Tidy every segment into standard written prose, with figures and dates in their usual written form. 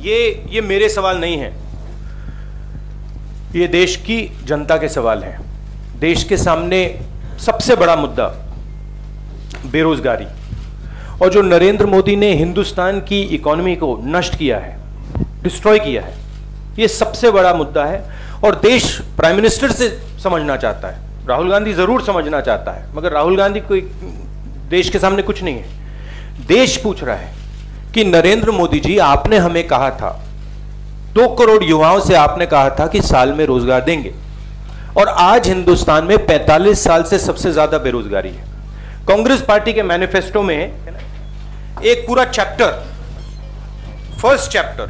ये मेरे सवाल नहीं है, ये देश की जनता के सवाल हैं। देश के सामने सबसे बड़ा मुद्दा बेरोजगारी, और जो नरेंद्र मोदी ने हिंदुस्तान की इकोनॉमी को नष्ट किया है, डिस्ट्रॉय किया है, ये सबसे बड़ा मुद्दा है। और देश प्राइम मिनिस्टर से समझना चाहता है, राहुल गांधी जरूर समझना चाहता है, मगर राहुल गांधी कोई देश के सामने कुछ नहीं है। देश पूछ रहा है कि नरेंद्र मोदी जी, आपने हमें कहा था, 2 करोड़ युवाओं से आपने कहा था कि साल में रोजगार देंगे, और आज हिंदुस्तान में 45 साल से सबसे ज्यादा बेरोजगारी है। कांग्रेस पार्टी के मैनिफेस्टो में एक पूरा चैप्टर, फर्स्ट चैप्टर,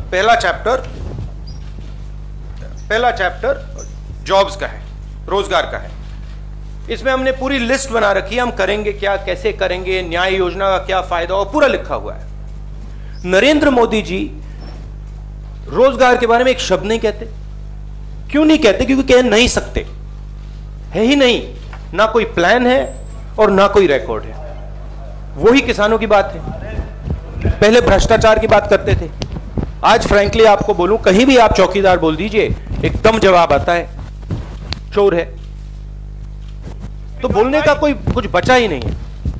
पहला चैप्टर जॉब्स का है, रोजगार का है। इसमें हमने पूरी लिस्ट बना रखी है, हम करेंगे क्या, कैसे करेंगे, न्याय योजना का क्या फायदा, और पूरा लिखा हुआ है। नरेंद्र मोदी जी रोजगार के बारे में एक शब्द नहीं कहते। क्यों नहीं कहते? क्योंकि कह नहीं सकते, है ही नहीं, ना कोई प्लान है और ना कोई रिकॉर्ड है। वही किसानों की बात है। पहले भ्रष्टाचार की बात करते थे, आज फ्रैंकली आपको बोलूं, कहीं भी आप चौकीदार बोल दीजिए, एकदम जवाब आता है, चोर है। तो बोलने का कोई कुछ बचा ही नहीं है।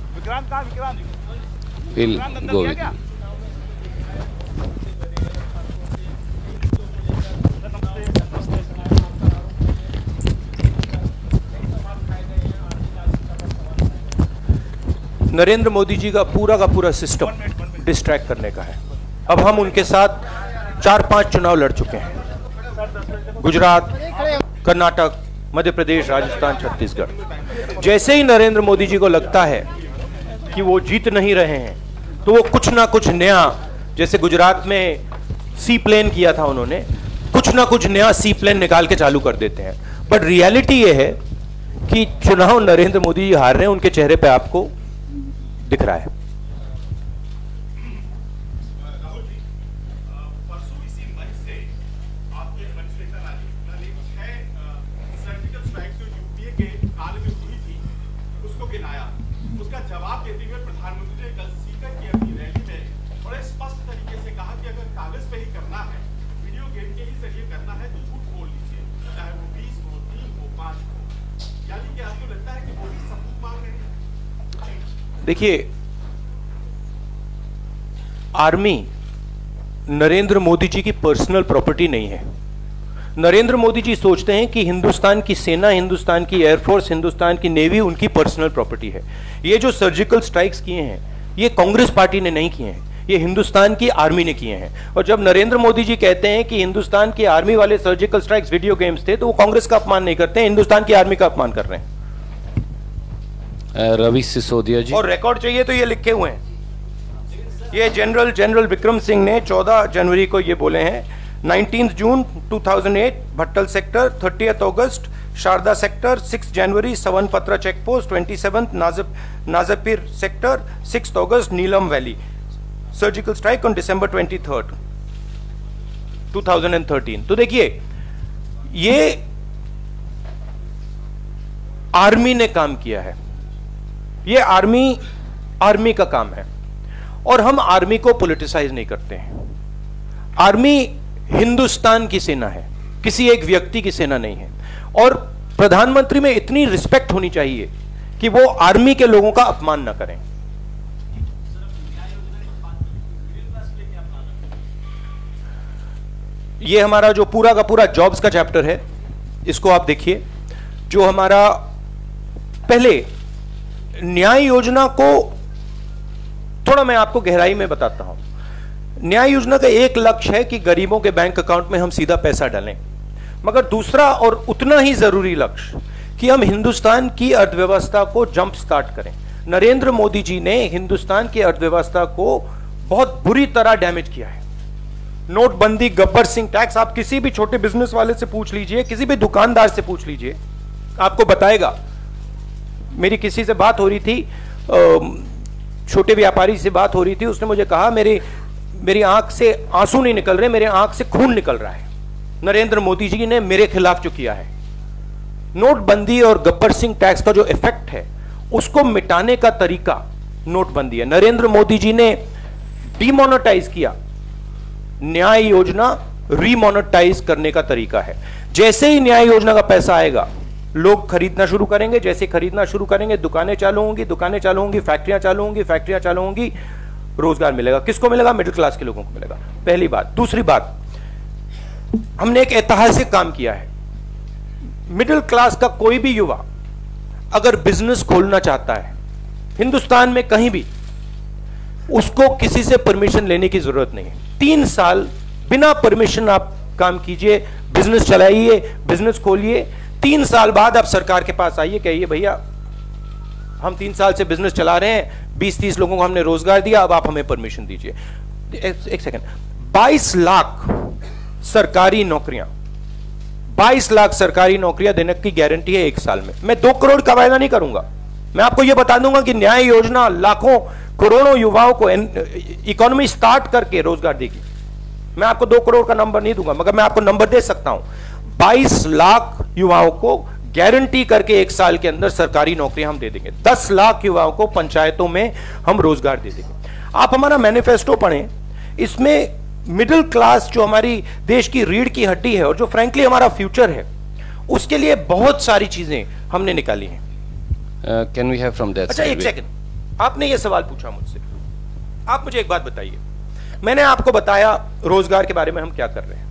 नरेंद्र मोदी जी का पूरा सिस्टम डिस्ट्रैक्ट करने का है। अब हम उनके साथ 4-5 चुनाव लड़ चुके हैं, गुजरात, कर्नाटक, मध्य प्रदेश, राजस्थान, छत्तीसगढ़। जैसे ही नरेंद्र मोदी जी को लगता है कि वो जीत नहीं रहे हैं, तो वो कुछ ना कुछ नया, जैसे गुजरात में सी प्लेन किया था उन्होंने, कुछ ना कुछ नया सी प्लेन निकाल के चालू कर देते हैं। बट रियलिटी ये है कि चुनाव नरेंद्र मोदी जी हार रहे हैं, उनके चेहरे पे आपको दिख रहा है। देखिए, आर्मी नरेंद्र मोदी जी की पर्सनल प्रॉपर्टी नहीं है। नरेंद्र मोदी जी सोचते हैं कि हिंदुस्तान की सेना, हिंदुस्तान की एयरफोर्स, हिंदुस्तान की नेवी उनकी पर्सनल प्रॉपर्टी है। ये जो सर्जिकल स्ट्राइक्स किए हैं, ये कांग्रेस पार्टी ने नहीं किए हैं, ये हिंदुस्तान की आर्मी ने किए हैं। और जब नरेंद्र मोदी जी कहते हैं कि हिंदुस्तान की आर्मी वाले सर्जिकल स्ट्राइक्स वीडियो गेम्स थे, तो वो कांग्रेस का अपमान नहीं करते हैं, हिंदुस्तान की आर्मी का अपमान कर रहे हैं। रवि सिसोदिया जी, और रिकॉर्ड चाहिए तो ये लिखे हुए हैं। ये जनरल विक्रम सिंह ने 14 जनवरी को ये बोले हैं। 19 जून 2008 भट्टल सेक्टर, 30 अगस्त शारदा सेक्टर, 6 जनवरी Sawanpatra check post, 27 Nazpir sector, 6 अगस्त Neelam valley. Surgical strike on December 23, 2013। तो देखिए, ये आर्मी ने काम किया है, ये आर्मी का काम है। और हम आर्मी को पॉलिटिसाइज नहीं करते हैं। आर्मी हिंदुस्तान की सेना है, किसी एक व्यक्ति की सेना नहीं है। और प्रधानमंत्री में इतनी रिस्पेक्ट होनी चाहिए कि वो आर्मी के लोगों का अपमान ना करें। ये हमारा जो पूरा का पूरा जॉब्स का चैप्टर है, इसको आप देखिए। जो हमारा पहले न्याय योजना को थोड़ा मैं आपको गहराई में बताता हूं। न्याय योजना का एक लक्ष्य है कि गरीबों के बैंक अकाउंट में हम सीधा पैसा डालें, मगर दूसरा और उतना ही जरूरी लक्ष्य कि हम हिंदुस्तान की अर्थव्यवस्था को जंप स्टार्ट करें। नरेंद्र मोदी जी ने हिंदुस्तान की अर्थव्यवस्था को बहुत बुरी तरह डैमेज किया है। नोटबंदी, गब्बर सिंह टैक्स, आप किसी भी छोटे बिजनेस वाले से पूछ लीजिए, किसी भी दुकानदार से पूछ लीजिए, आपको बताएगा। मेरी किसी से बात हो रही थी, छोटे व्यापारी से बात हो रही थी, उसने मुझे कहा मेरी आंख से आंसू नहीं निकल रहे, मेरे आंख से खून निकल रहा है। नरेंद्र मोदी जी ने मेरे खिलाफ जो किया है, नोटबंदी और गब्बर सिंह टैक्स का जो इफेक्ट है, उसको मिटाने का तरीका नोटबंदी है। नरेंद्र मोदी जी ने डिमोनेटाइज किया न्याय योजना रीमोनेटाइज करने का तरीका है। जैसे ही न्याय योजना का पैसा आएगा, लोग खरीदना शुरू करेंगे, जैसे खरीदना शुरू करेंगे दुकानें चालू होंगी, दुकानें चालू होंगी, फैक्ट्रियां चालू होंगी, फैक्ट्रियां चालू होंगी, रोजगार मिलेगा। किसको मिलेगा? मिडिल क्लास के लोगों को मिलेगा। पहली बात। दूसरी बात, हमने एक ऐतिहासिक काम किया है। मिडिल क्लास का कोई भी युवा अगर बिजनेस खोलना चाहता है हिंदुस्तान में कहीं भी, उसको किसी से परमिशन लेने की जरूरत नहीं है। 3 साल बिना परमिशन आप काम कीजिए, बिजनेस चलाइए, बिजनेस खोलिए। 3 साल बाद आप सरकार के पास आइए, कहिए भैया हम 3 साल से बिजनेस चला रहे हैं, 20-30 लोगों को हमने रोजगार दिया, अब आप हमें परमिशन दीजिए। एक सेकंड, 22 लाख सरकारी नौकरियां, 22 लाख सरकारी नौकरियां देने की गारंटी है 1 साल में। मैं 2 करोड़ का वायदा नहीं करूंगा, मैं आपको यह बता दूंगा कि न्याय योजना लाखों करोड़ों युवाओं को इकोनॉमी स्टार्ट करके रोजगार देगी। मैं आपको 2 करोड़ का नंबर नहीं दूंगा, मगर मैं आपको नंबर दे सकता हूं। 22 लाख युवाओं को गारंटी करके 1 साल के अंदर सरकारी नौकरियां हम दे देंगे। 10 लाख युवाओं को पंचायतों में हम रोजगार दे देंगे। आप हमारा मैनिफेस्टो पढ़ें, इसमें मिडिल क्लास जो हमारी देश की रीढ़ की हड्डी है और जो फ्रैंकली हमारा फ्यूचर है, उसके लिए बहुत सारी चीजें हमने निकाली हैं। Can we have from that? अच्छा, एक सेकंड, आपने ये सवाल पूछा मुझसे, आप मुझे एक बात बताइए। मैंने आपको बताया रोजगार के बारे में हम क्या कर रहे हैं,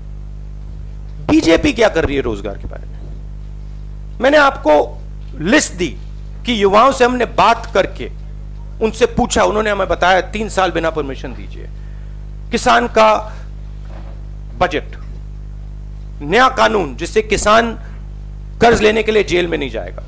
बीजेपी क्या कर रही है रोजगार के बारे में। मैंने आपको लिस्ट दी कि युवाओं से हमने बात करके उनसे पूछा, उन्होंने हमें बताया 3 साल बिना परमिशन दीजिए, किसान का बजट, नया कानून जिससे किसान कर्ज लेने के लिए जेल में नहीं जाएगा,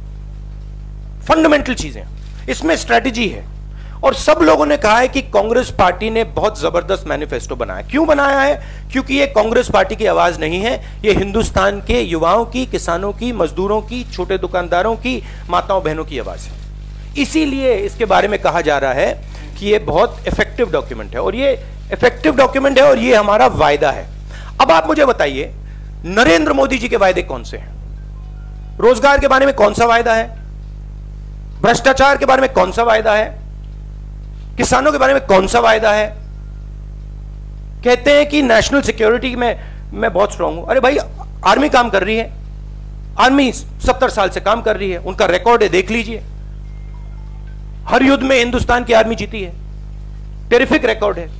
फंडामेंटल चीजें, इसमें स्ट्रेटजी है। और सब लोगों ने कहा है कि कांग्रेस पार्टी ने बहुत जबरदस्त मैनिफेस्टो बनाया। क्यों बनाया है? क्योंकि ये कांग्रेस पार्टी की आवाज नहीं है, ये हिंदुस्तान के युवाओं की, किसानों की, मजदूरों की, छोटे दुकानदारों की, माताओं बहनों की आवाज है। इसीलिए इसके बारे में कहा जा रहा है कि ये बहुत इफेक्टिव डॉक्यूमेंट है, और ये इफेक्टिव डॉक्यूमेंट है और ये हमारा वायदा है। अब आप मुझे बताइए, नरेंद्र मोदी जी के वायदे कौन से हैं? रोजगार के बारे में कौन सा वायदा है? भ्रष्टाचार के बारे में कौन सा वायदा है? किसानों के बारे में कौन सा वायदा है? कहते हैं कि नेशनल सिक्योरिटी में मैं बहुत स्ट्रांग हूं। अरे भाई, आर्मी काम कर रही है, आर्मी 70 साल से काम कर रही है, उनका रिकॉर्ड है, देख लीजिए। हर युद्ध में हिंदुस्तान की आर्मी जीती है, टेरिफिक रिकॉर्ड है।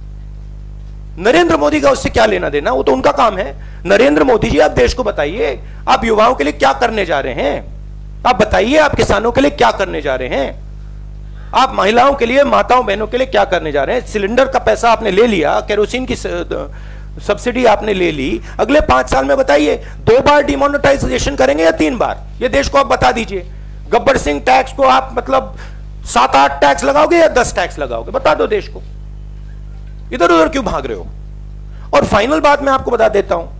नरेंद्र मोदी का उससे क्या लेना देना, वो तो उनका काम है। नरेंद्र मोदी जी, आप देश को बताइए, आप युवाओं के लिए क्या करने जा रहे हैं? आप बताइए, आप किसानों के लिए क्या करने जा रहे हैं? आप महिलाओं के लिए, माताओं बहनों के लिए क्या करने जा रहे हैं? सिलेंडर का पैसा आपने ले लिया, केरोसिन की सब्सिडी आपने ले ली, अगले 5 साल में बताइए 2 बार डिमोनेटाइजेशन करेंगे या 3 बार? ये देश को आप बता दीजिए। गब्बर सिंह टैक्स को आप मतलब 7-8 टैक्स लगाओगे या 10 टैक्स लगाओगे? बता दो देश को, इधर उधर क्यों भाग रहे हो? और फाइनल बात मैं आपको बता देता हूं,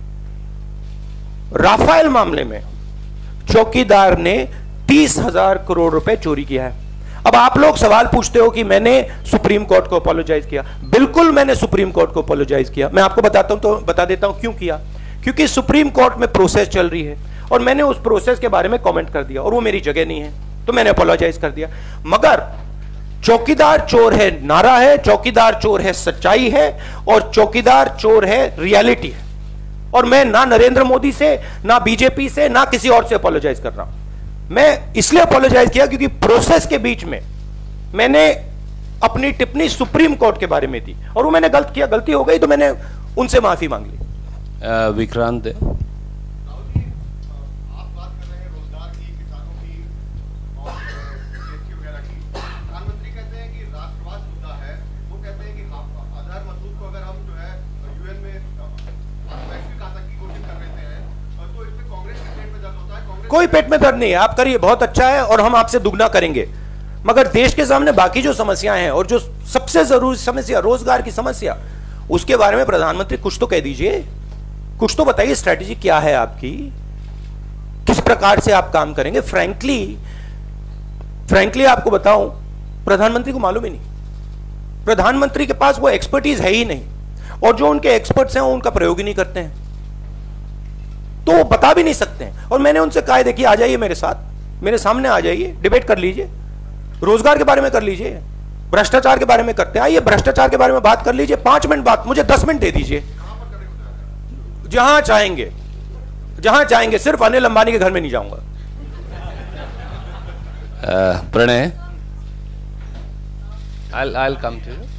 राफेल मामले में चौकीदार ने 30,000 करोड़ रुपए चोरी किया है। अब आप लोग सवाल पूछते हो कि मैंने सुप्रीम कोर्ट को अपोलोजाइज किया। बिल्कुल मैंने सुप्रीम कोर्ट को अपोलोजाइज किया। मैं आपको बताता हूं, तो बता देता हूं क्यों किया। क्योंकि सुप्रीम कोर्ट में प्रोसेस चल रही है और मैंने उस प्रोसेस के बारे में कमेंट कर दिया और वो मेरी जगह नहीं है, तो मैंने अपोलोजाइज कर दिया। मगर चौकीदार चोर है नारा है, चौकीदार चोर है सच्चाई है, और चौकीदार चोर है रियलिटी है। और मैं ना नरेंद्र मोदी से, ना बीजेपी से, ना किसी और से अपोलोजाइज कर रहा हूं। मैं इसलिए अपोलोजाइज किया क्योंकि प्रोसेस के बीच में मैंने अपनी टिप्पणी सुप्रीम कोर्ट के बारे में दी और वो मैंने गलत किया, गलती हो गई तो मैंने उनसे माफी मांग ली। विक्रांत, कोई पेट में दर्द नहीं है, आप करिए, बहुत अच्छा है और हम आपसे दुगना करेंगे। मगर देश के सामने बाकी जो समस्याएं हैं और जो सबसे जरूरी समस्या रोजगार की समस्या, उसके बारे में प्रधानमंत्री कुछ तो कह दीजिए, कुछ तो बताइए स्ट्रैटेजी क्या है आपकी, किस प्रकार से आप काम करेंगे। फ्रैंकली आपको बताऊं, प्रधानमंत्री को मालूम ही नहीं, प्रधानमंत्री के पास वो एक्सपर्टीज है ही नहीं, और जो उनके एक्सपर्ट्स हैं वो उनका प्रयोग ही नहीं करते हैं, तो वो बता भी नहीं सकते हैं। और मैंने उनसे कहा, देखिए आ जाइए मेरे साथ, मेरे सामने आ जाइए, डिबेट कर लीजिए, रोजगार के बारे में कर लीजिए, भ्रष्टाचार के बारे में करते हैं। आइए भ्रष्टाचार के बारे में बात कर लीजिए, 5 मिनट बात, मुझे 10 मिनट दे दीजिए, जहां चाहेंगे, जहां चाहेंगे, सिर्फ अनिल अंबानी के घर में नहीं जाऊंगा। Pranay, I'll come to you.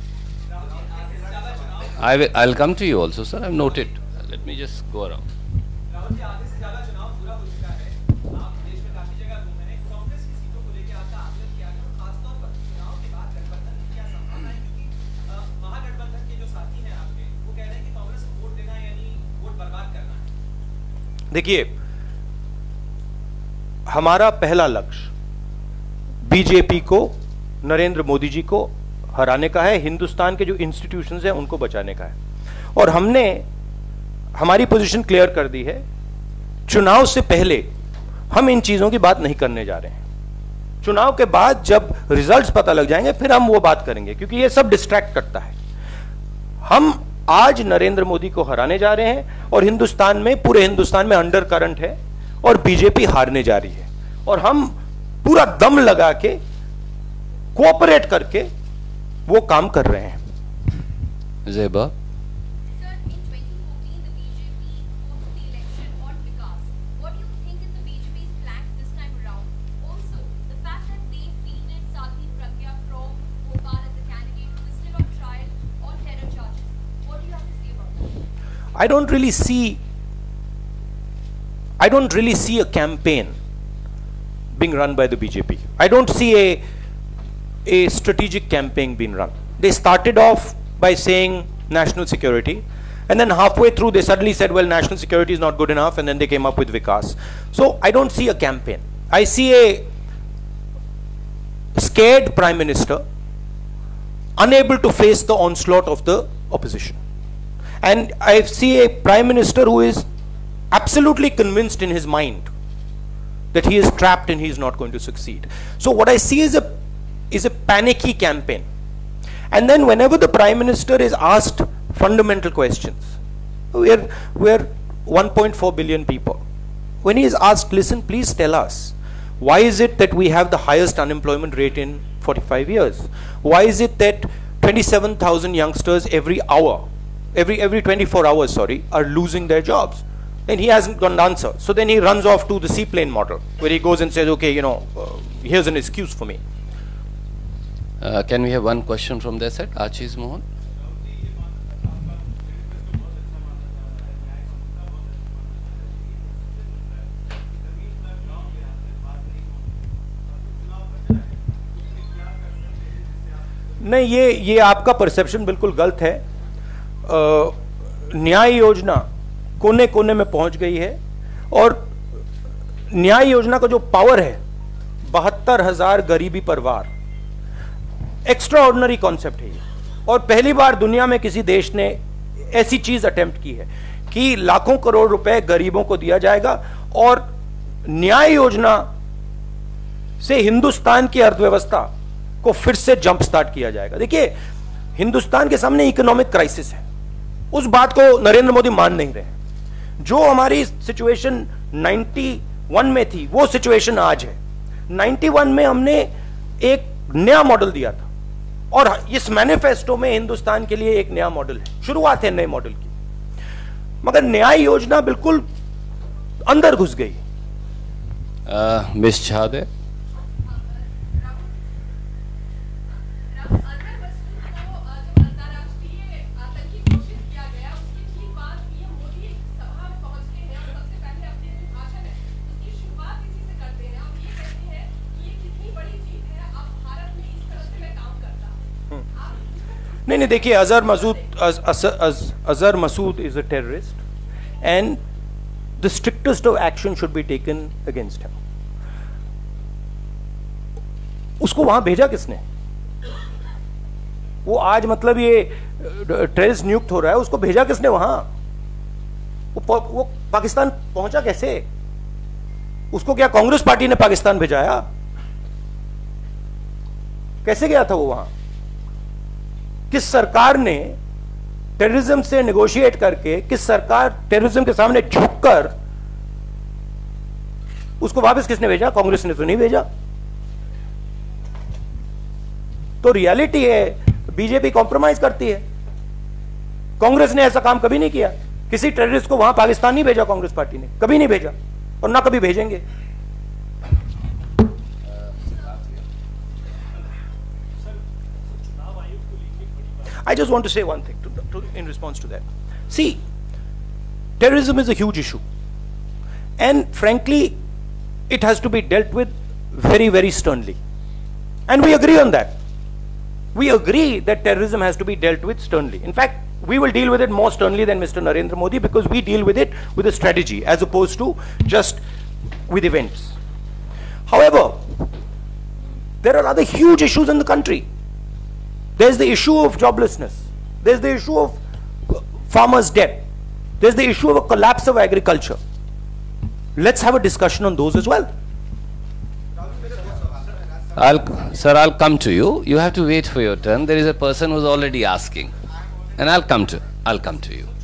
I'll come to you also, sir. I've noted. Let me just go around. Rahul ji, आधे से ज्यादा चुनाव पूरा हो चुका है। आप देश में काफी जगह घूमे हैं। कांग्रेस की सीटों को लेकर आपका आकलन किया गया, खासतौर पर चुनाव के बाद गठबंधन की क्या संभावना है, क्योंकि महागठबंधन के जो साथी हैं आपके, वो कह रहे हैं कि कांग्रेस को वोट देना यानी वोट बर्बाद करना है। देखिए, हमारा पहला लक्ष्य बीजेपी को, नरेंद्र मोदी जी को हराने का है, हिंदुस्तान के जो इंस्टीट्यूशंस हैं उनको बचाने का है। और हमने हमारी पोजीशन क्लियर कर दी है। चुनाव से पहले हम इन चीजों की बात नहीं करने जा रहे हैं। चुनाव के बाद जब रिजल्ट्स पता लग जाएंगे फिर हम वो बात करेंगे, क्योंकि ये सब डिस्ट्रैक्ट करता है। हम आज नरेंद्र मोदी को हराने जा रहे हैं और हिंदुस्तान में, पूरे हिंदुस्तान में अंडर करंट है और बीजेपी हारने जा रही है, और हम पूरा दम लगा के कोऑपरेट करके वो काम कर रहे हैं। Zeba. Sir, in 2014, the BJP hosted the election on Vikas. What do you think is the BJP's plan this time around? Also, the fact that they fielded Sadhvi Pragya from Bhopal as a candidate who is still on trial on terror charges. What do you have to say about that? I don't really see a campaign being run by the BJP. I don't see a strategic campaign being run. They started off by saying national security, and then halfway through they suddenly said, well, national security is not good enough, and then they came up with Vikas. So I don't see a campaign. I see a scared prime minister unable to face the onslaught of the opposition. And I see a prime minister who is absolutely convinced in his mind that he is trapped and he is not going to succeed. So what I see is a panicky campaign. And then whenever the prime minister is asked fundamental questions, we're 1.4 billion people. When he is asked, listen, please tell us, why is it that we have the highest unemployment rate in 45 years? Why is it that 27,000 youngsters every 24 hours, are losing their jobs? And he hasn't got an answer. So then he runs off to the seaplane model, where he goes and says, okay, here's an excuse for me. Can we have one question from their side? Ashish Mohan. नहीं, ये आपका perception बिल्कुल गलत है। न्याय योजना कोने कोने में पहुंच गई है, और न्याय योजना का जो पावर है, 72,000 गरीबी परिवार, एक्स्ट्रा ऑर्डिनरी कॉन्सेप्ट है ये। और पहली बार दुनिया में किसी देश ने ऐसी चीज अटेम्प्ट की है कि लाखों करोड़ रुपए गरीबों को दिया जाएगा, और न्याय योजना से हिंदुस्तान की अर्थव्यवस्था को फिर से जंप स्टार्ट किया जाएगा। देखिए, हिंदुस्तान के सामने इकोनॉमिक क्राइसिस है, उस बात को नरेंद्र मोदी मान नहीं रहे। जो हमारी सिचुएशन 91 में थी, वो सिचुएशन आज है। 91 में हमने एक नया मॉडल दिया था, और इस मैनिफेस्टो में हिंदुस्तान के लिए एक नया मॉडल है, शुरुआत है नए मॉडल की। मगर न्याय योजना बिल्कुल अंदर घुस गई। मिस छादे। नहीं, देखिए, Azhar Masood is a terrorist, and the strictest of action should be taken against him. उसको वहां भेजा किसने? वो आज मतलब ये टेररिस्ट नियुक्त हो रहा है, उसको भेजा किसने वहां? वो पाकिस्तान पहुंचा कैसे? उसको क्या कांग्रेस पार्टी ने पाकिस्तान भेजाया? कैसे गया था वो वहां? किस सरकार ने टेररिज्म से नेगोशिएट करके, किस सरकार टेररिज्म के सामने झुककर उसको वापस किसने भेजा? कांग्रेस ने तो नहीं भेजा। तो रियलिटी है बीजेपी कॉम्प्रोमाइज करती है। कांग्रेस ने ऐसा काम कभी नहीं किया, किसी टेररिस्ट को वहां पाकिस्तान नहीं भेजा, कांग्रेस पार्टी ने कभी नहीं भेजा और ना कभी भेजेंगे। I just want to say one thing in response to that. See, terrorism is a huge issue, and frankly, it has to be dealt with very, very sternly. And we agree on that. We agree that terrorism has to be dealt with sternly. In fact, we will deal with it more sternly than Mr. Narendra Modi, because we deal with it with a strategy as opposed to just with events. However, there are other huge issues in the country. There's the issue of joblessness. There's the issue of farmers' debt. There's the issue of a collapse of agriculture. Let's have a discussion on those as well. I'll come to you. You have to wait for your turn. There is a person who's already asking, and I'll come to you.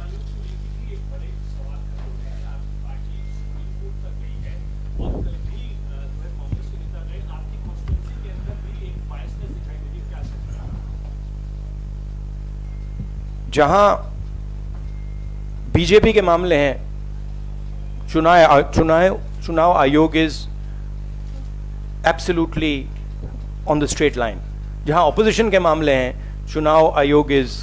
जहां BJP के मामले हैं, चुनाव आयोग is absolutely on the straight line. जहां opposition के मामले हैं, चुनाव आयोग is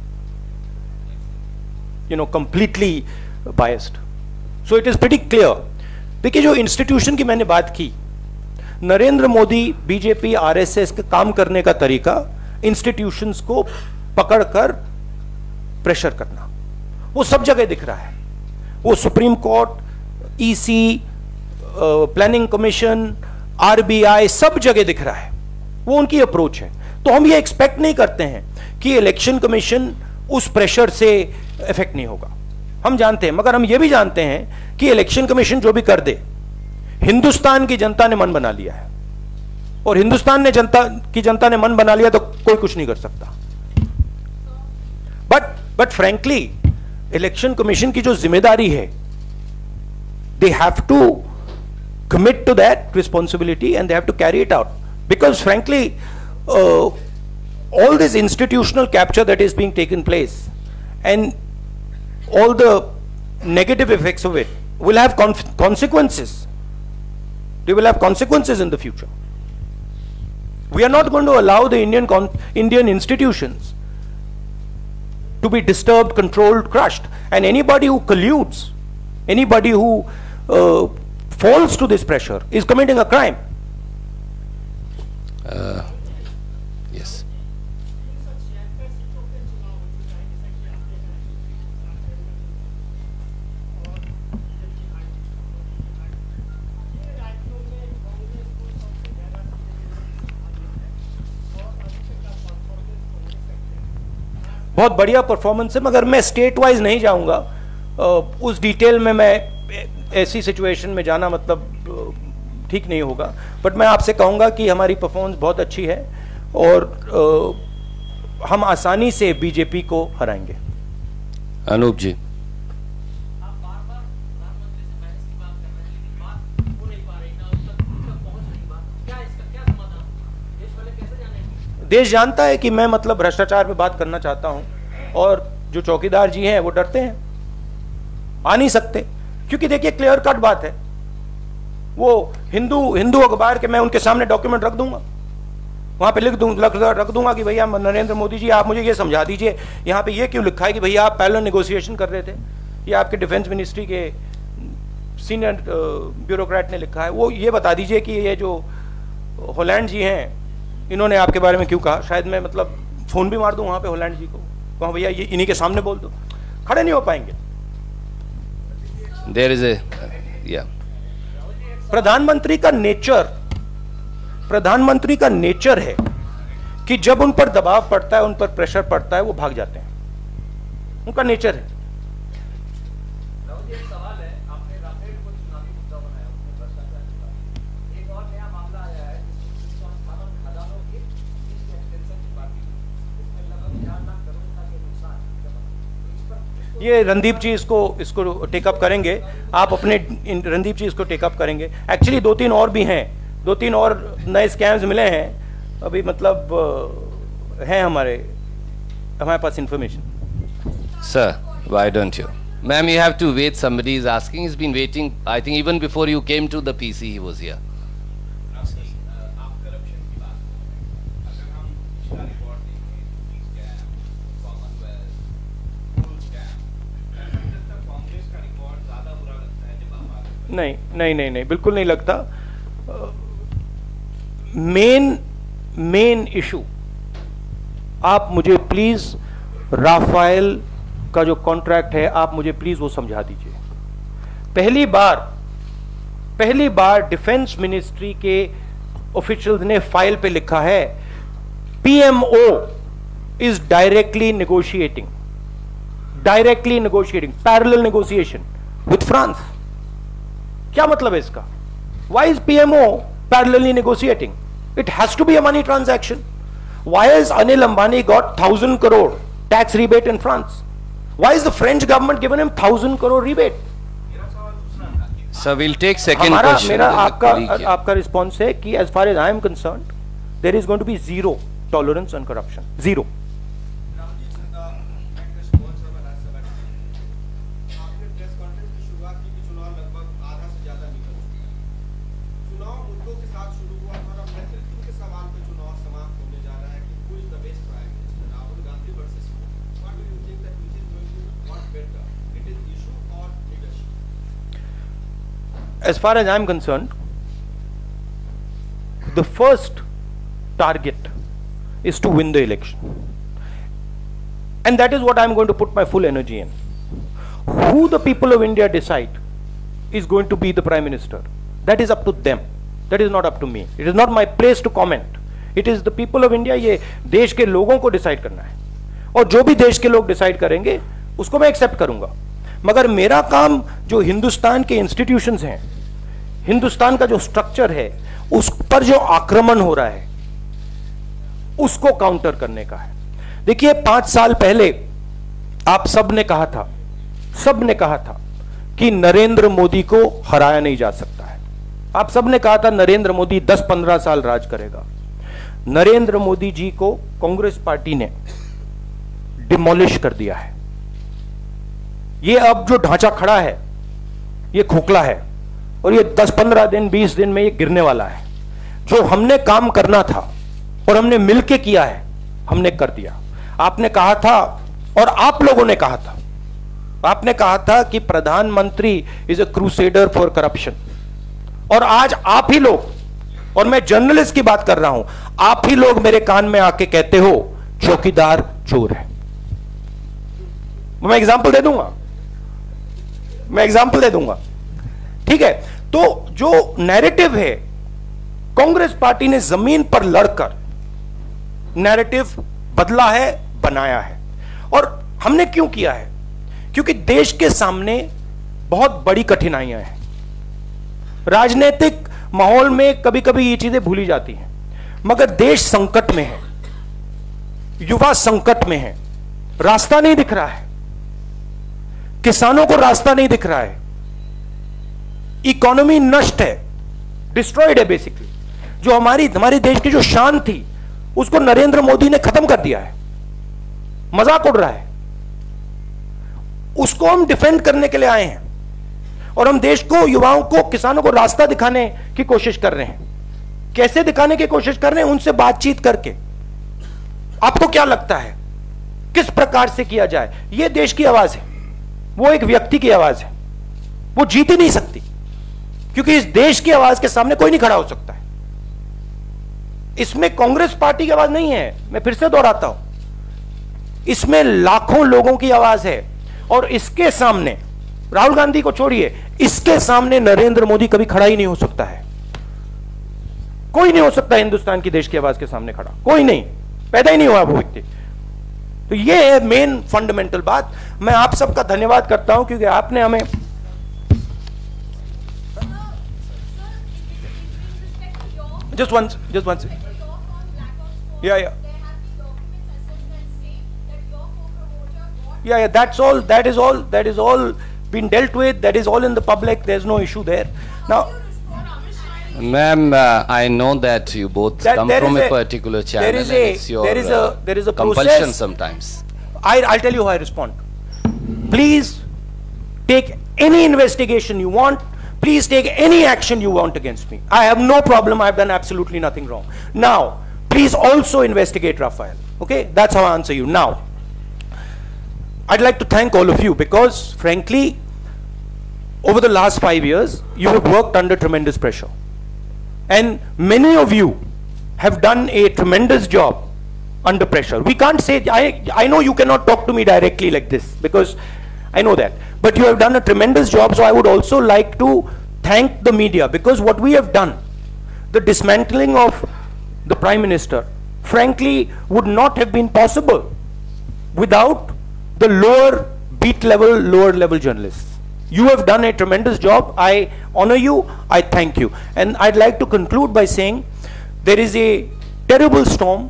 completely biased. So it is pretty clear. देखिए, जो इंस्टीट्यूशन की मैंने बात की, नरेंद्र मोदी, बीजेपी, आरएसएस के काम करने का तरीका इंस्टीट्यूशंस को पकड़कर प्रेशर करना, वो सब जगह दिख रहा है। वो supreme court, EC, planning commission, RBI, सब जगह दिख रहा है। वो उनकी अप्रोच है। तो हम ये एक्सपेक्ट नहीं करते हैं कि इलेक्शन कमीशन उस प्रेशर से इफेक्ट नहीं होगा, हम जानते हैं। मगर हम ये भी जानते हैं कि इलेक्शन कमीशन जो भी कर दे, हिंदुस्तान की जनता ने मन बना लिया है, और हिंदुस्तान की जनता ने मन बना लिया तो कोई कुछ नहीं कर सकता। बट फ्रैंकली, इलेक्शन कमीशन की जो जिम्मेदारी है, they have to commit to that responsibility and they have to carry it out, because frankly all this institutional capture that is being taken place and all the negative effects of it will have consequences. They will have consequences in the future. We are not going to allow the Indian institutions to be disturbed, controlled, crushed, and anybody who colludes, anybody who falls to this pressure is committing a crime. Yes. बहुत बढ़िया performance है, मगर मैं state wise नहीं जाऊंगा उस detail में। मैं ऐसी सिचुएशन में जाना मतलब ठीक नहीं होगा। बट मैं आपसे कहूंगा कि हमारी परफॉर्मेंस बहुत अच्छी है और हम आसानी से बीजेपी को हराएंगे। अनूप जी, आप बार-बार प्रधानमंत्री से बहस की बात कर रहे हैं, लेकिन बात हो नहीं पा रही, ना उस तक पहुंच नहीं पा रही। क्या इसका क्या समाधान? देश वाले कैसे जानेंगे? देश जानता है कि मैं मतलब भ्रष्टाचार पे बात करना चाहता हूं, और जो चौकीदार जी हैं वो डरते हैं, आ नहीं सकते। क्योंकि देखिए, क्लियर कट बात है। वो हिंदू अखबार के मैं उनके सामने डॉक्यूमेंट रख दूंगा, वहां पे रख दूंगा कि भैया नरेंद्र मोदी जी, आप मुझे ये समझा दीजिए, यहाँ पे ये क्यों लिखा है कि भैया आप पैरेलल नेगोशिएशन कर रहे थे, ये आपके डिफेंस मिनिस्ट्री के सीनियर ब्यूरोक्रेट ने लिखा है। वो ये बता दीजिए कि ये जो हॉलैंड जी हैं, इन्होंने आपके बारे में क्यों कहा। शायद मैं मतलब फोन भी मार दूं वहां पे हॉलैंड जी को, वहां भैया ये इन्हीं के सामने बोल दो, खड़े नहीं हो पाएंगे। there is a yeah. प्रधानमंत्री का नेचर है कि जब उन पर दबाव पड़ता है, उन पर प्रेशर पड़ता है, वो भाग जाते हैं। उनका नेचर है। राहुल जी, एक सवाल है, आपने राफेल को चुनावी मुद्दा बनाया, उसमें भ्रष्टाचार की बात। एक और नया मामला आया है जिसको हम खजानों की एक्सटेंशन की बात की, उसमें लगभग 4 लाख करोड़ का के नुकसान। ये रणदीप जी इसको टेकअप करेंगे। आप अपने रणदीप जी इसको टेकअप करेंगे। एक्चुअली 2-3 और भी हैं, 2-3 और नए स्कैम्स मिले हैं अभी मतलब है हमारे पास information. Sir, why don't you? Ma'am, you have to wait. Somebody is asking. He's been waiting. I think even before you came to the PC, he was here. आप करप्शन की बात कर रहे हैं, अगर हम पिछला रिकॉर्ड देखें, स्कैम, कॉमनवेल्थ, रूल स्कैम, तब तक कांग्रेस का रिकॉर्ड ज्यादा बुरा लगता है जब आप आते हैं। नहीं, बिल्कुल नहीं लगता। मेन इशू, आप मुझे प्लीज राफेल का जो कॉन्ट्रैक्ट है, आप मुझे प्लीज वो समझा दीजिए। पहली बार डिफेंस मिनिस्ट्री के ऑफिशियल्स ने फाइल पे लिखा है PMO is directly negotiating, parallel negotiation with France. क्या मतलब है इसका? Why is PMO parallelly negotiating? It has to be a money transaction. Why has Anil Ambani got 1,000 crore tax rebate in France? Why is the French government given him 1,000 crore rebate? Sir, we'll take second question. मेरा There's a colleague here. आपका response है कि as far as I am concerned, there is going to be zero tolerance on corruption. Zero. आपने press conference की शुरुआत की कि चुनाव लगभग आधा से ज्यादा निकल चुके हैं। चुनाव मुद्दों के साथ शुरू हुआ था और अब नेतृत्व के सवाल पे चुनाव समाप्त होने जा रहा है कि who is the best prime minister, Rahul Gandhi versus who? What do you think that which is going to work better? It is issue or leadership? As far as I am concerned, the first target is to win the election, and that is what I am going to put my full energy in. Who the people of India decide is going to be the prime minister, that is up to them. That is not up to me. It is not my place to comment. It is the people of India. ये देश के लोगों को decide करना है, और जो भी देश के लोग डिसाइड करेंगे उसको मैं एक्सेप्ट करूंगा। मगर मेरा काम जो हिंदुस्तान के इंस्टीट्यूशंस हैं, हिंदुस्तान का जो स्ट्रक्चर है, उस पर जो आक्रमण हो रहा है उसको काउंटर करने का है। देखिए 5 साल पहले आप सब ने कहा था कि नरेंद्र मोदी को हराया नहीं जा सकता है। आप सब ने कहा था नरेंद्र मोदी 10-15 साल राज करेगा। नरेंद्र मोदी जी को कांग्रेस पार्टी ने डिमोलिश कर दिया है। ये अब जो ढांचा खड़ा है ये खोखला है, और ये 10-15 दिन 20 दिन में ये गिरने वाला है। जो हमने काम करना था और हमने मिलके किया है, हमने कर दिया। आपने कहा था और आप लोगों ने कहा था, आपने कहा था कि प्रधानमंत्री is a crusader for corruption, और आज आप ही लोग, और मैं जर्नलिस्ट की बात कर रहा हूं, आप ही लोग मेरे कान में आके कहते हो चौकीदार चोर है। मैं एग्जांपल दे दूंगा, ठीक है। तो जो नैरेटिव है, कांग्रेस पार्टी ने जमीन पर लड़कर नैरेटिव बदला है, बनाया है। और हमने क्यों किया है? क्योंकि देश के सामने बहुत बड़ी कठिनाइयां हैं। राजनीतिक माहौल में कभी कभी ये चीजें भूली जाती हैं, मगर देश संकट में है, युवा संकट में है, रास्ता नहीं दिख रहा है, किसानों को रास्ता नहीं दिख रहा है, इकोनॉमी नष्ट है, डिस्ट्रॉयड है बेसिकली। जो हमारे देश की जो शान थी उसको नरेंद्र मोदी ने खत्म कर दिया है, मजाक उड़ रहा है। उसको हम डिफेंड करने के लिए आए हैं, और हम देश को, युवाओं को, किसानों को रास्ता दिखाने की कोशिश कर रहे हैं। कैसे दिखाने की कोशिश कर रहे हैं? उनसे बातचीत करके। आपको क्या लगता है किस प्रकार से किया जाए? यह देश की आवाज है, वो एक व्यक्ति की आवाज है, वो जीत ही नहीं सकती, क्योंकि इस देश की आवाज के सामने कोई नहीं खड़ा हो सकता है। इसमें कांग्रेस पार्टी की आवाज नहीं है, मैं फिर से दोहराता हूं, इसमें लाखों लोगों की आवाज है, और इसके सामने, राहुल गांधी को छोड़िए, इसके सामने नरेंद्र मोदी कभी खड़ा ही नहीं हो सकता है। कोई नहीं हो सकता हिंदुस्तान की देश की आवाज के सामने खड़ा, कोई नहीं, पैदा ही नहीं हुआ वो व्यक्ति। तो ये है मेन फंडामेंटल बात। मैं आप सबका धन्यवाद करता हूं, क्योंकि आपने हमें just one second. Yeah. That's all. That is all been dealt with. That is all in the public. There's no issue there. Now, Ma'am, I know that you both That come there from is a a- particular channel, there is and a- it's your there is a compulsion process. sometimes. I'll tell you how I respond. Please take any investigation you want. Please take any action you want against me. I have no problem. I've done absolutely nothing wrong. Now, please also investigate Rafael. Okay? That's how I answer you. Now, I'd like to thank all of you because, frankly, over the last 5 years, you have worked under tremendous pressure. And many of you have done a tremendous job under pressure. We can't say, I know you cannot talk to me directly like this because I know that. But you have done a tremendous job, so I would also like to thank the media because what we have done, the dismantling of the Prime Minister, frankly, would not have been possible without the lower beat level, lower level journalists. You have done a tremendous job. I honor you. I thank you. And I'd like to conclude by saying there is a terrible storm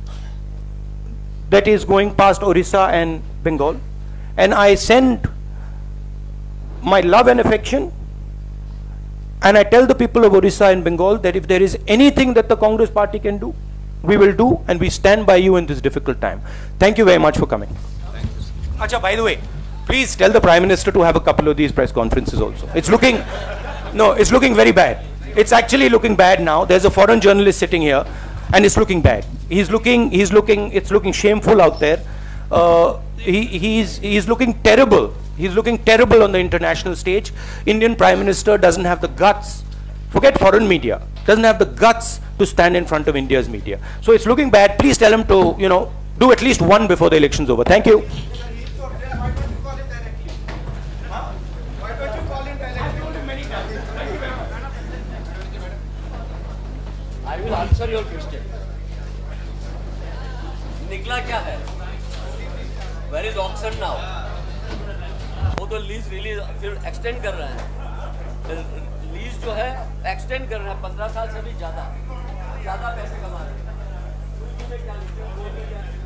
that is going past Orissa and Bengal. And I send my love and affection. And I tell the people of Orissa and Bengal that if there is anything that the Congress party can do, we will do, and we stand by you in this difficult time. Thank you very much for coming. Acha, by the way, please tell the Prime Minister to have a couple of these press conferences also. It's looking, no, it's looking very bad. It's actually looking bad now. There's a foreign journalist sitting here, and it's looking bad. It's looking shameful out there. He's looking terrible. He's looking terrible on the international stage. Indian Prime Minister doesn't have the guts, forget foreign media, doesn't have the guts to stand in front of India's media. So it's looking bad. Please tell him to, do at least one before the election's over. Thank you. I will answer your question. निकला क्या है? Where is auction now? वो तो lease release फिर extend कर रहा है. Lease जो है एक्सटेंड कर रहा है 15 साल से भी ज्यादा पैसे कमा रहे हैं.